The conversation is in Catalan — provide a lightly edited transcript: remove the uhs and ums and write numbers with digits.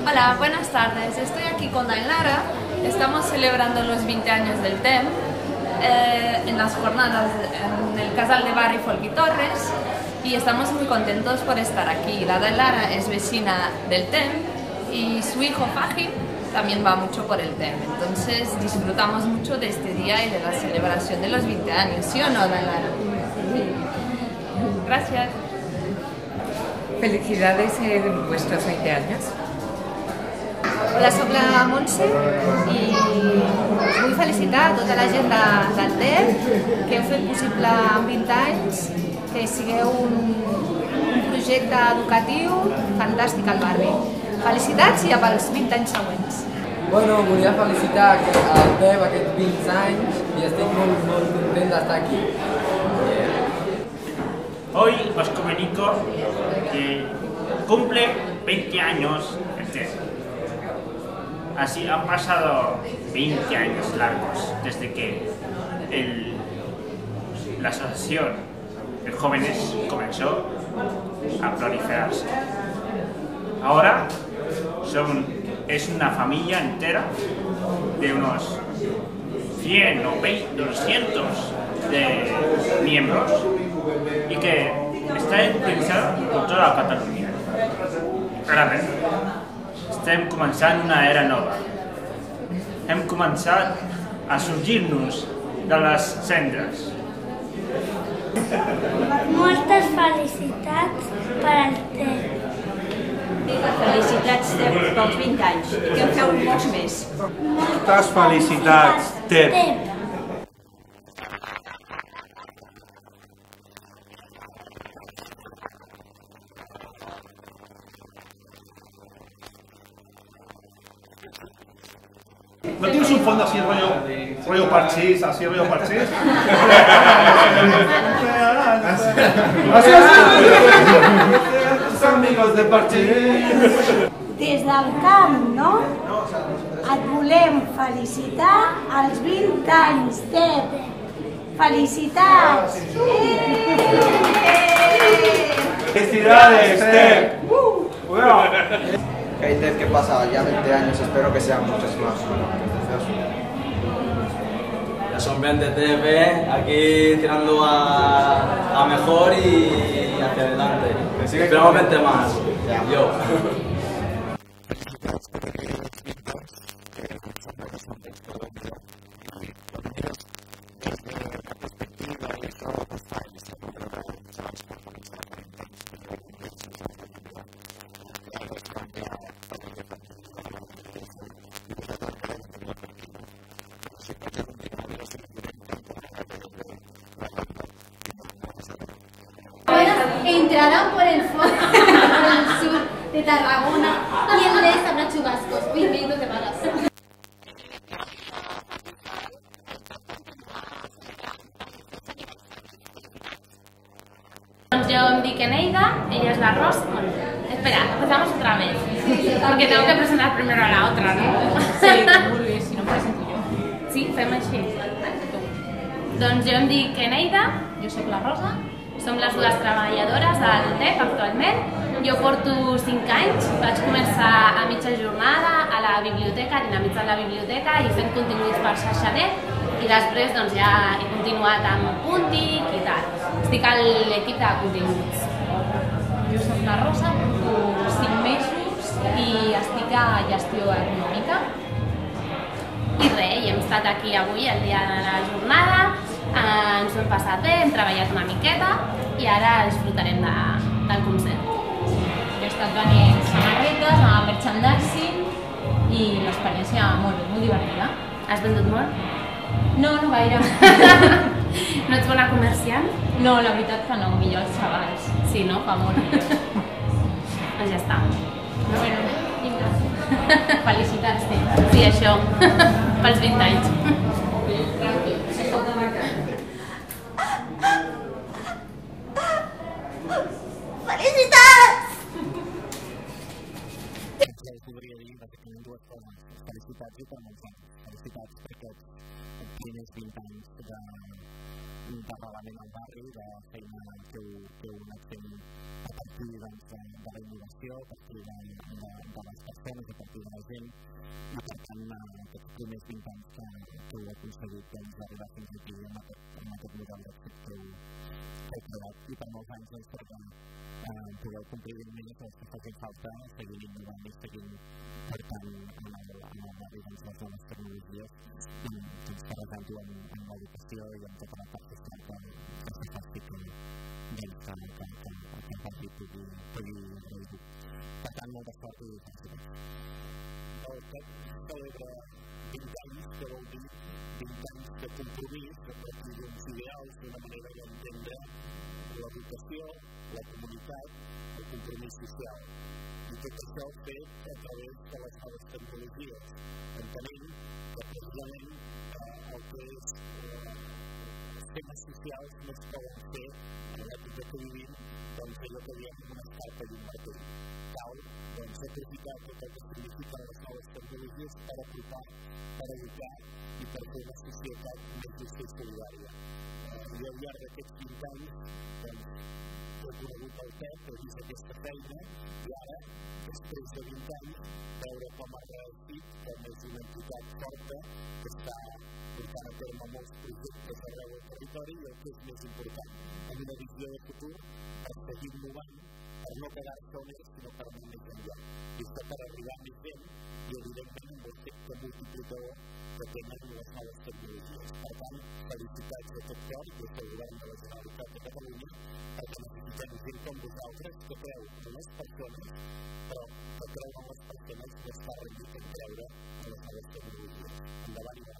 Hola, buenas tardes. Estoy aquí con Dainara. Estamos celebrando los 20 años del TEM en las jornadas en el Casal de Barri Folch i Torres y estamos muy contentos por estar aquí. La Dainara es vecina del TEM y su hijo Fahim también va mucho por el TEM. Entonces disfrutamos mucho de este día y de la celebración de los 20 años. ¿Sí o no, Dainara? Gracias. Felicidades en vuestros 20 años. Hola, soc la Montse i us vull felicitar a tota la gent del TEM que heu fet possible en 20 anys que sigueu un projecte educatiu fantàstic al barri. Felicitats i pels 20 anys següents. Bueno, volia felicitar al TEM aquests 20 anys i estic molt content d'estar aquí. Hoy os comunico que cumple 20 años el TEM. Así han pasado 20 años largos desde que la asociación de jóvenes comenzó a proliferarse. Ahora es una familia entera de unos 100 o 20, 200 de miembros y que está implementada por toda Catalunya. Realment, estem començant una era nova. Hem començat a sorgir-nos de les cendres. Moltes felicitats per al TEM. Felicitats pels 20 anys i que en feu molts més. Moltes felicitats, TEM. ¿No tienes un fondo así rollo parchís, así rollo parchís? Amigos de parchís. Des del camp, no? Et volem felicitar als 20 anys, TEM. Felicitats! ¡Felicidades, TEM! Que hay TEM que pasa ya 20 años, espero que sean muchos más. Ya son 20 TEM, aquí tirando a mejor y hacia adelante. Esperamos 20 más. Yo. Entrarán por el fondo, por el sur de Tarragona y en vez habrá chubascos. Bienvenidos de malas. Yo me dic Eneida, ella es la Rosa. Bueno, espera, empezamos otra vez. Porque tengo que presentar primero a la otra, ¿no? Sí, molt bé, si no presento jo. Sí, fem així. Doncs jo em dic Eneida, jo soc la Rosa, som les dues treballadores del TEM actualment. Jo porto 5 anys, vaig començar a mitja jornada a la biblioteca, dinamitzant la biblioteca i fent continguts per xarxanet i després doncs, ja he continuat amb Puntic i tal. Estic a l'equip de continguts. Jo soc la Rosa, porto 5 mesos i estic a gestió econòmica. I res, hem estat aquí avui, el dia de la jornada, ens ho hem passat bé, hem treballat una miqueta i ara disfrutarem del concert. He estat venent samarretes, a merchandising i l'experiència molt bé, molt divertida. Has vendut molt? No, no gaire. No ets bona comerciant? No, la veritat que no, millor els xavals. Sí, no? Fa molt millor. Doncs ja està. Bueno, vinga. Felicitats, TEM. Sí, això, pels 20 anys. Felicitats! Podria dir que tenim dues coses. Felicitats i per menjar. Felicitats perquè tienes 20 anys de relació realment al barri, de feina que heu anat fent a partir de la innovació, a partir de les persones, a partir de la gent, i per tant aquests primers 20 anys que heu aconseguit arribar fins aquí amb aquest model d'èxit que heu trobat, i per molts anys perquè podeu complir més els que facin falta, seguint innovant i seguint portant en el barri les noves tecnologies i barrejant-ho amb l'educació i amb tota la part social que se faci que el barri pugui reduir. Per tant, molta sort i felicitats. El CEP celebra 20 anys, que vol dir 20 anys de compromís, de partir d'uns ideals, d'una manera d'entendre l'educació, la comunitat, el compromís social. I tot això fet a través de les noves tecnologies. Entenem que precisament el que és temes socials no es poden fer en l'època que vivim, doncs allò que diem una escarpa d'un martell. Cal aprofitar tot el que signifiquen les noves tecnologies per apropar, per educar i per fer una societat més justa i solidària. I al llarg d'aquests 20 anys he conegut el CEP, he vist aquesta feina i ara, després de 20 anys, veure com ha reeixit, com és una entitat forta que està portant a terme molts projectes arreu del territori i el que és més important, amb una visió de futur per seguir innovant, per no quedar-se on és, sinó per anar més enllà. I això per arribar més gent i, evidentment, amb l'efecte multiplicador que tenen les noves tecnologies. Per tant, felicitats de tot cor des del Govern de la Generalitat de Catalunya perquè necessitem gent com vosaltres que creu en les persones, però que creu en les persones no està rendit en creure en les noves tecnologies. Endavant.